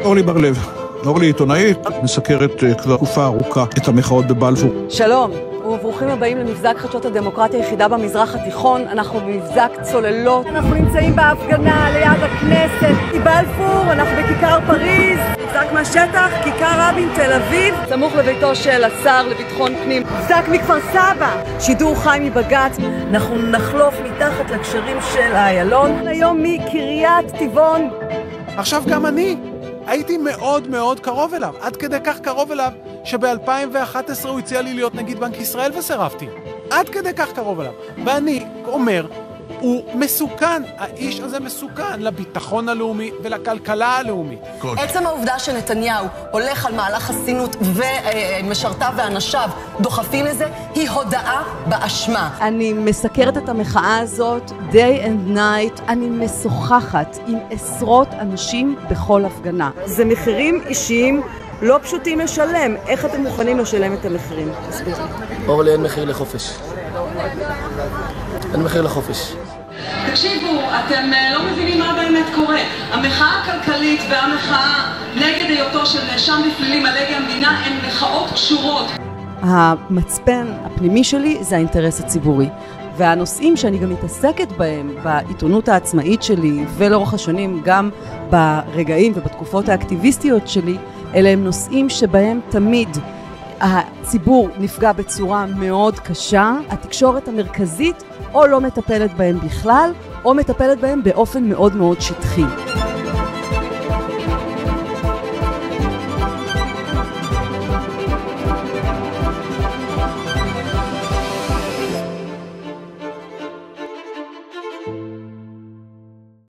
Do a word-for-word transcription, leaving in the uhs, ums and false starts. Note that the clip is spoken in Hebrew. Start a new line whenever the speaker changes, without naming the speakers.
אורלי בר-לב. אורלי עיתונאית, מסקרת כבר תקופה ארוכה את המחאות בבלפור.
שלום, וברוכים הבאים למבזק חדשות הדמוקרטיה היחידה במזרח התיכון. אנחנו במבזק צוללות. אנחנו נמצאים בהפגנה ליד הכנסת. מבלפור, אנחנו בכיכר פריז. מבזק מהשטח, כיכר רבין, תל אביב. סמוך לביתו של השר לביטחון פנים. מבזק מכפר סבא. שידור חי מבג"ץ. אנחנו נחלוף מתחת לקשרים של איילון. היום מקריית טבעון.
עכשיו גם אני. הייתי מאוד מאוד קרוב אליו, עד כדי כך קרוב אליו שב-אלפיים ואחת עשרה הוא הציע לי להיות נגיד בנק ישראל וסירבתי. עד כדי כך קרוב אליו. ואני אומר, הוא מסוכן, האיש הזה מסוכן לביטחון הלאומי ולכלכלה הלאומית.
עצם העובדה שנתניהו הולך על מהלך חסינות ומשרתיו ואנשיו דוחפים לזה, היא הודאה באשמה. אני מסקרת את המחאה הזאת day and night, אני משוחחת עם עשרות אנשים בכל הפגנה. זה מחירים אישיים לא פשוטים לשלם. איך אתם מוכנים לשלם את המחירים? תסביר לי.
אורלי, אין מחיר לחופש. אין מחיר לחופש.
תקשיבו, אתם לא מבינים מה באמת קורה. המחאה הכלכלית והמחאה נגד היותו של נאשם בפלילים על ידי המדינה הן מחאות קשורות.
המצפן הפנימי שלי זה האינטרס הציבורי. והנושאים שאני גם מתעסקת בהם בעיתונות העצמאית שלי ולאורך השנים גם ברגעים ובתקופות האקטיביסטיות שלי, אלה הם נושאים שבהם תמיד הציבור נפגע בצורה מאוד קשה, התקשורת המרכזית או לא מטפלת בהם בכלל, או מטפלת בהם באופן מאוד מאוד שטחי.